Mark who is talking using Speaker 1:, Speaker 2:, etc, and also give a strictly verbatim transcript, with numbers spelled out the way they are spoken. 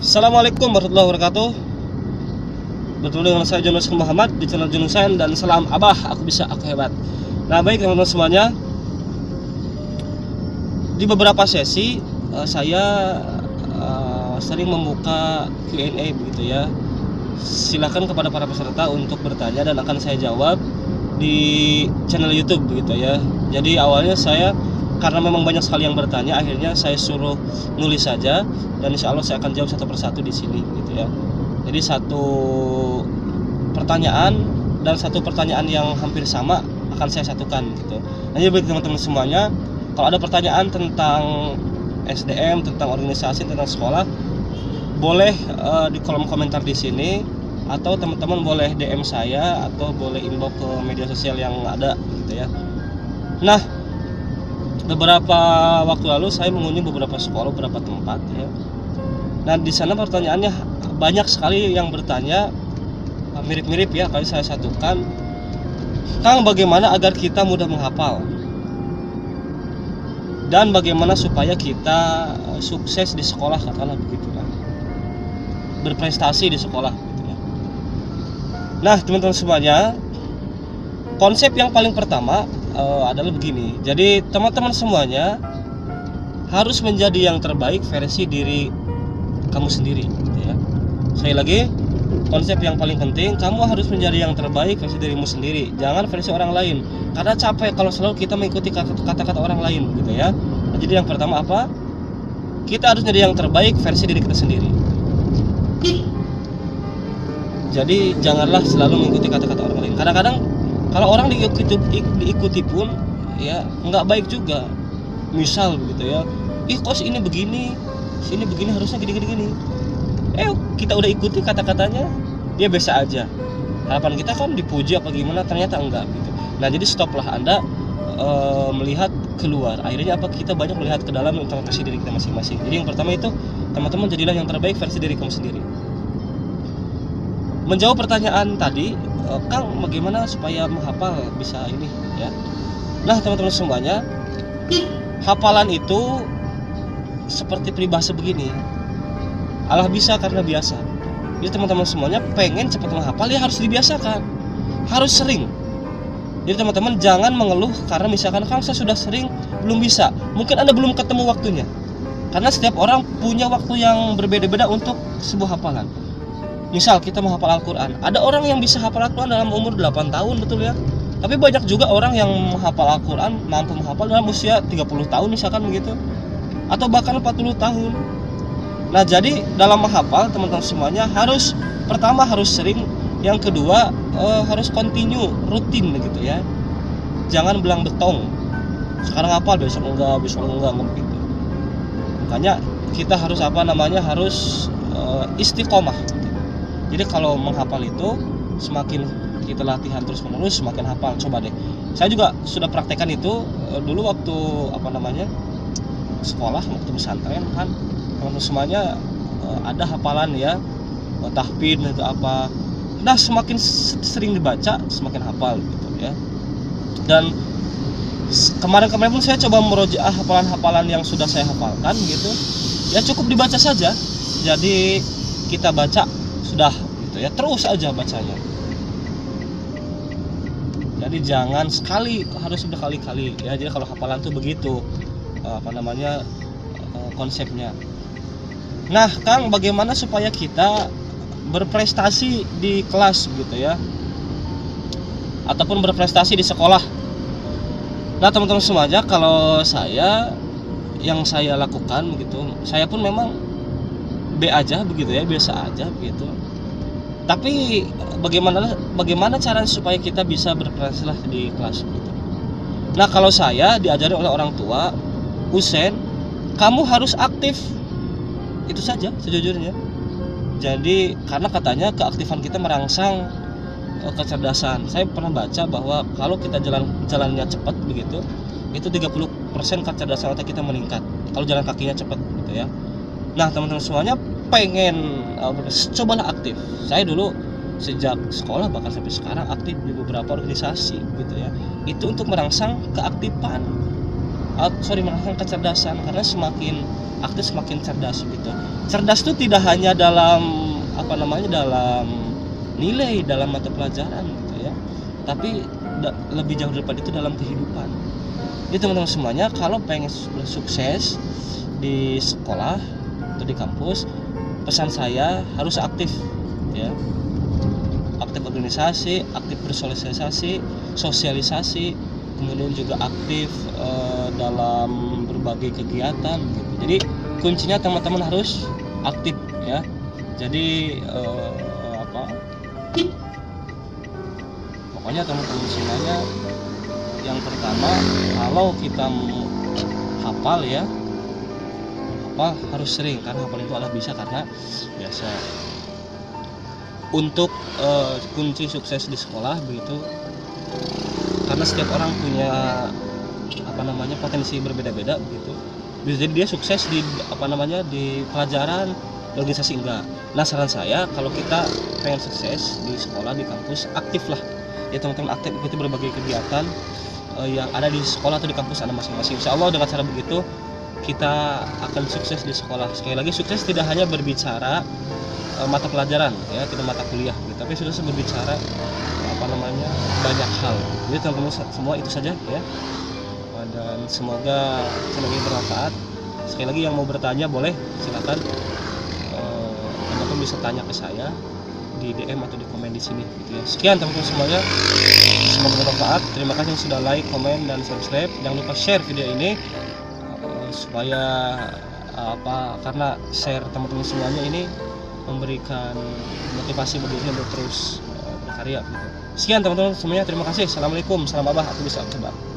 Speaker 1: Assalamualaikum warahmatullahi wabarakatuh. Bertemu dengan saya Jonas Muhammad di channel Junusan, dan salam Abah, aku bisa, aku hebat. Nah, baik teman-teman semuanya, di beberapa sesi uh, saya uh, sering membuka Q and A begitu ya. Silakan kepada para peserta untuk bertanya dan akan saya jawab di channel YouTube begitu ya. Jadi awalnya saya, karena memang banyak sekali yang bertanya, akhirnya saya suruh nulis saja, dan insya Allah saya akan jawab satu persatu di sini gitu ya. Jadi satu pertanyaan dan satu pertanyaan yang hampir sama akan saya satukan gitu. Nah, jadi bagi teman-teman semuanya, kalau ada pertanyaan tentang S D M, tentang organisasi, tentang sekolah, boleh uh, di kolom komentar di sini, atau teman-teman boleh D M saya atau boleh inbox ke media sosial yang ada gitu ya. Nah, beberapa waktu lalu saya mengunjungi beberapa sekolah, beberapa tempat ya. Nah, di sana pertanyaannya banyak sekali yang bertanya mirip-mirip ya, kali saya satukan. Kang, bagaimana agar kita mudah menghafal? Dan bagaimana supaya kita sukses di sekolah, katakanlah begitu kan. Berprestasi di sekolah gitu ya. Nah, teman-teman semuanya, konsep yang paling pertama uh, adalah begini. Jadi teman-teman semuanya harus menjadi yang terbaik versi diri kamu sendiri gitu ya. Sekali lagi, konsep yang paling penting, kamu harus menjadi yang terbaik versi dirimu sendiri, jangan versi orang lain. Karena capek kalau selalu kita mengikuti kata-kata orang lain gitu ya. Nah, jadi yang pertama apa? Kita harus menjadi yang terbaik versi diri kita sendiri. Jadi janganlah selalu mengikuti kata-kata orang lain. Kadang-kadang kalau orang diikuti, diikuti pun ya nggak baik juga. Misal begitu ya, ih kos ini begini, sini begini, harusnya gini-gini gini. Eh kita udah ikuti kata-katanya, dia biasa aja. Harapan kita kan dipuji apa gimana, ternyata enggak gitu. Nah, jadi stoplah Anda e, melihat keluar. Akhirnya apa, kita banyak melihat ke dalam tentang versi diri kita masing-masing. Jadi yang pertama itu, teman-teman jadilah yang terbaik versi diri kamu sendiri. Menjawab pertanyaan tadi, e, Kang, bagaimana supaya menghafal bisa ini ya. Nah, teman-teman semuanya, hafalan itu seperti peribahasa begini, Allah bisa karena biasa. Jadi teman-teman semuanya pengen cepat menghafal, ya harus dibiasakan, harus sering. Jadi teman-teman jangan mengeluh karena misalkan, Kang, saya sudah sering belum bisa. Mungkin Anda belum ketemu waktunya, karena setiap orang punya waktu yang berbeda-beda untuk sebuah hafalan. Misal kita mau hafal Al-Quran, ada orang yang bisa hafal Al-Quran dalam umur delapan tahun, betul ya. Tapi banyak juga orang yang menghafal Al-Quran, mampu menghafal dalam usia tiga puluh tahun misalkan begitu, atau bahkan empat puluh tahun. Nah, jadi dalam menghafal, teman-teman semuanya harus, pertama harus sering, yang kedua eh, harus continue, rutin begitu ya. Jangan belang betong, sekarang hafal besok enggak, besok enggak begitu. Makanya kita harus apa namanya, harus eh, istiqomah. Jadi kalau menghafal itu semakin kita latihan terus menerus, semakin hafal. Coba deh, saya juga sudah praktekkan itu eh, dulu waktu apa namanya sekolah, waktu pesantren kan, teman-teman semuanya uh, ada hafalan ya, uh, tahfidz itu apa. Nah, semakin sering dibaca semakin hafal gitu ya. Dan kemarin-kemarin pun saya coba merojaah hafalan-hafalan yang sudah saya hafalkan gitu ya, cukup dibaca saja. Jadi kita baca sudah gitu ya, terus aja bacanya. Jadi jangan sekali, harus berkali-kali ya. Jadi kalau hafalan tuh begitu uh, apa namanya uh, konsepnya. Nah, Kang, bagaimana supaya kita berprestasi di kelas gitu ya, ataupun berprestasi di sekolah? Nah, teman-teman semuanya, kalau saya, yang saya lakukan begitu, saya pun memang B aja begitu ya, biasa aja begitu. Tapi bagaimana bagaimana cara supaya kita bisa berprestasi di kelas gitu? Nah, kalau saya diajari oleh orang tua, Usen, kamu harus aktif. Itu saja sejujurnya. Jadi karena katanya keaktifan kita merangsang uh, kecerdasan. Saya pernah baca bahwa kalau kita jalan jalannya cepat begitu, itu tiga puluh persen kecerdasan otak kita meningkat kalau jalan kakinya cepat gitu ya. Nah, teman-teman semuanya pengen uh, cobalah aktif. Saya dulu sejak sekolah bahkan sampai sekarang aktif di beberapa organisasi gitu ya. Itu untuk merangsang keaktifan. uh, sorry menanamkan kecerdasan, karena semakin aktif semakin cerdas gitu. Cerdas itu tidak hanya dalam apa namanya dalam nilai, dalam mata pelajaran gitu ya, tapi da, lebih jauh daripada itu dalam kehidupan. Jadi teman-teman semuanya kalau pengen sukses di sekolah atau di kampus, pesan saya harus aktif ya, aktif organisasi, aktif bersosialisasi, sosialisasi, kemudian juga aktif uh, dalam berbagai kegiatan gitu. Jadi kuncinya teman-teman harus aktif ya. Jadi uh, apa pokoknya teman-teman semuanya, yang pertama kalau kita hafal ya, hafal harus sering, karena hafal itu adalah bisa karena biasa. Untuk uh, kunci sukses di sekolah begitu, karena setiap orang punya apa namanya potensi berbeda-beda begitu. Bisa jadi dia sukses di apa namanya di pelajaran, di organisasi enggak. Nah saran saya kalau kita pengen sukses di sekolah, di kampus, aktif lah ya teman-teman, aktif ikuti berbagai kegiatan eh, yang ada di sekolah atau di kampus Anda masing-masing. Insya Allah dengan cara begitu kita akan sukses di sekolah. Sekali lagi, sukses tidak hanya berbicara eh, mata pelajaran ya, tidak mata kuliah gitu, tapi sudah berbicara apa namanya banyak hal. Jadi teman-teman semua itu saja ya, dan semoga channel ini bermanfaat. Sekali lagi yang mau bertanya boleh silakan, teman-teman bisa tanya ke saya di D M atau di komen di sini gitu ya. Sekian teman-teman semuanya, semoga bermanfaat. Terima kasih yang sudah like, komen, dan subscribe. Jangan lupa share video ini uh, supaya uh, apa karena share teman-teman semuanya ini memberikan motivasi bagi saya untuk terus uh, berkarya gitu. Sekian teman-teman semuanya, terima kasih. Assalamualaikum, salam abah, aku bisa coba.